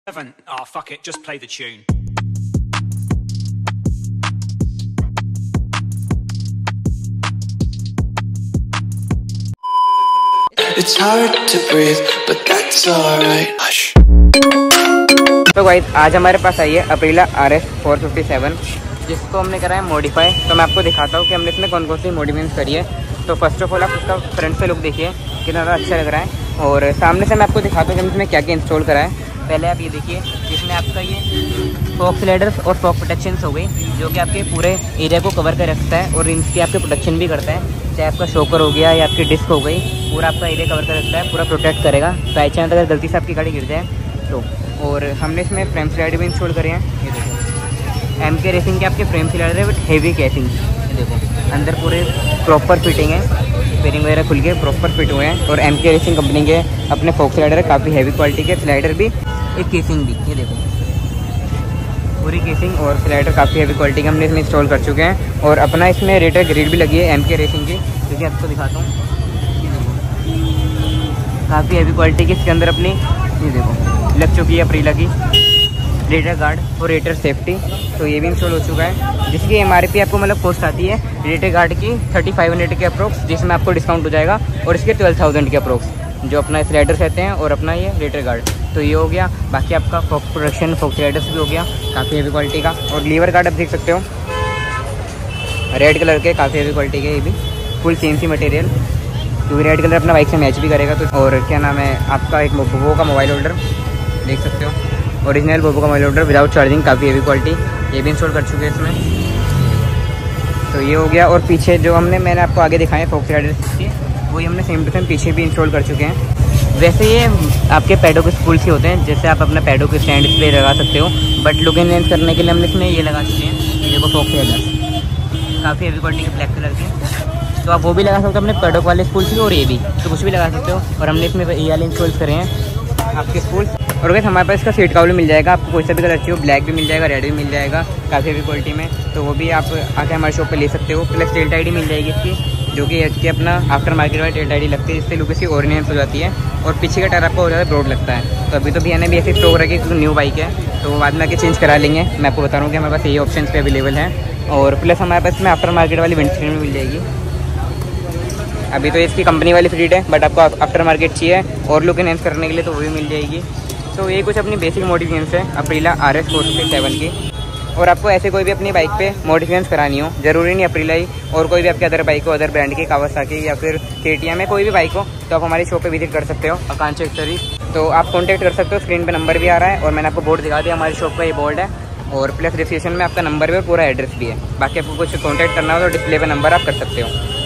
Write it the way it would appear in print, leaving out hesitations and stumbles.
Oh, fuck it, just play the tune. It's hard to breathe, but that's alright. Hush. तो guys आज हमारे पास आई है अप्रीला RS 457 जिसको हमने करा है मॉडिफाई। तो मैं आपको दिखाता हूँ कि हमने इसमें कौन कौन सी मॉडिफिकेशन करी है। तो फर्स्ट ऑफ ऑल आप उसका फ्रंट से लुक देखिए कितना ज़्यादा अच्छा लग रहा है, और सामने से मैं आपको दिखाता हूँ कि हमने इसमें क्या क्या इंस्टॉल करा है। पहले आप ये देखिए, इसमें आपका ये फॉग स्लाइडर्स और फॉग प्रोटेक्शन हो गई, जो कि आपके पूरे एरिया को कवर कर रखता है और इसकी आपके प्रोटेक्शन भी करता है। चाहे आपका शॉकर हो गया या आपकी डिस्क हो गई, पूरा आपका एरिया कवर कर रखता है, पूरा प्रोटेक्ट करेगा। बाई चांस अगर गलती से आपकी गाड़ी गिर जाए तो। और हमने इसमें फ्रेम स्लाइडर भी इंस्टॉल करे हैं। ये देखो MK रेसिंग के आपके फ्रेम स्लाइडर है विथ हेवी कैसिंग। ये देखो अंदर पूरे प्रॉपर फिटिंग है, बेरिंग वगैरह खुल के प्रॉपर फिट हुए हैं। और MK रेसिंग कंपनी के अपने फॉग स्लाइडर है, काफ़ी हैवी क्वालिटी के स्लाइडर भी, एक केसिंग भी। ये देखो पूरी केसिंग और स्लाइडर काफ़ी हैवी क्वालिटी के हमने इसमें इंस्टॉल कर चुके हैं। और अपना इसमें रेटर ग्रिड भी लगी है MK रेसिंग की, जो कि आपको दिखाता हूँ। काफ़ी हैवी क्वालिटी की इसके अंदर अपनी ये देखो लग चुकी है अप्रीला की रेटर गार्ड और रेटर सेफ्टी। तो ये भी इंस्टॉल हो चुका है, जिसकी MRP आपको मतलब कॉस्ट आती है रेटर गार्ड की 3500 के अप्रोक्स, जिसमें आपको डिस्काउंट हो जाएगा। और इसके 12,000 के अप्रोक्स जो अपना स्लाइडर्स रहते हैं और अपना ये रेटर गार्ड। तो ये हो गया। बाकी आपका फॉग प्रोटेक्शन फॉग स्लाइडर्स भी हो गया काफ़ी हैवी क्वालिटी का। और लीवर गार्ड आप देख सकते हो रेड कलर के, काफ़ी हैवी क्वालिटी के, ये भी फुल CNC मटेरियल, क्योंकि रेड कलर अपना बाइक से मैच भी करेगा। तो और क्या नाम है आपका एक वोवो का मोबाइल होल्डर देख सकते हो, ओरिजिनल वोवो का मोबाइल होल्डर विदाउट चार्जिंग, काफ़ी हैवी क्वालिटी, ये भी इंस्टॉल कर चुके हैं इसमें। तो ये हो गया। और पीछे जो मैंने आपको आगे दिखाए फॉग स्लाइडर्स, वही हमने सेम टू सेम पीछे भी इंस्टॉल कर चुके हैं। वैसे ये आपके पैडो के स्पूल्स ही होते हैं, जैसे आप अपना पैडो के स्टैंड पे लगा सकते हो, बट लुक एनहांस करने के लिए हमने इसमें ये लगा चुके हैं। ये देखो फॉग स्लाइडर्स काफ़ी हैवी क्वालिटी के ब्लैक कलर के, तो आप वो भी लगा सकते हो अपने पैडो वाले स्पूल्स भी, और ये भी तो कुछ भी लगा सकते हो। और हमने इसमें ये वाले इंस्टॉल करे हैं आपके स्पूल्स। और वैसे हमारे पास इसका सीट कवर भी मिल जाएगा, आपको कोई सा भी कलर चाहिए, ब्लैक भी मिल जाएगा, रेड भी मिल जाएगा, काफ़ी हैवी क्वालिटी में। तो वो भी आप आके हमारे शॉप पे ले सकते हो। प्लस टेल टाइडी मिल जाएगी इसकी, जो कि एच के अपना आफ्टर मार्केट वाली टेल टाइडी लगती है, जिससे लुक इसकी और एनहांस हो जाती है। और पीछे का टायर आपको और ज़्यादा ब्रॉड लगता है। तो अभी तो भैया ने भी ऐसे स्टॉक रखी, क्योंकि न्यू बाइक है, तो बाद में आके चेंज करा लेंगे। मैं आपको बता रहा हूँ कि हमारे पास यही ऑप्शन पे अवेलेबल हैं। और प्लस हमारे पास इसमें आफ्टर मार्केट वाली विंडस्क्रीन भी मिल जाएगी। अभी तो इसकी कंपनी वाली फ्रीड है, बट आपको आफ्टर मार्केट चाहिए और लुक एनहांस करने के लिए तो वो भी मिल जाएगी। तो ये कुछ अपनी बेसिक मॉडिफिकेशंस है अप्रीला RS 457 की। और आपको ऐसे कोई भी अपनी बाइक पे मॉडिफिकेशंस करानी हो, ज़रूरी नहीं अप्रीला ही, और कोई भी आपके अदर बाइक हो, अदर ब्रांड की, कावासाकी या फिर KTM में कोई भी बाइक हो, तो आप हमारी शॉप पे विजिट कर सकते हो, आकांक्षा एक्सेसरीज। तो आप कॉन्टैक्ट कर सकते हो, स्क्रीन पे नंबर भी आ रहा है, और मैंने आपको बोर्ड दिखा दिया, हमारी शॉप का ये बोर्ड है। और प्लस डिस्क्रिप्शन में आपका नंबर भी और पूरा एड्रेस भी है। बाकी आपको कुछ कॉन्टैक्ट करना हो तो डिस्प्ले पे नंबर आप कर सकते हो।